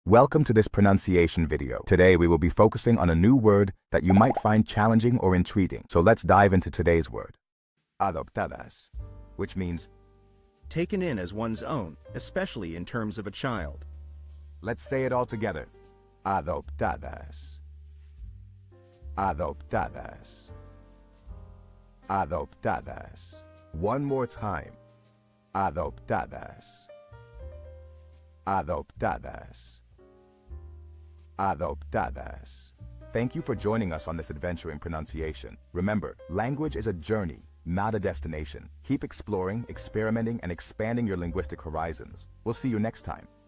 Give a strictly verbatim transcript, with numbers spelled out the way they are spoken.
Welcome to this pronunciation video. Today we will be focusing on a new word that you might find challenging or intriguing. So let's dive into today's word. Adoptadas, which means taken in as one's own, especially in terms of a child. Let's say it all together. Adoptadas. Adoptadas. Adoptadas. One more time. Adoptadas. Adoptadas. Adoptadas. Thank you for joining us on this adventure in pronunciation. Remember, language is a journey, not a destination. Keep exploring, experimenting, and expanding your linguistic horizons. We'll see you next time.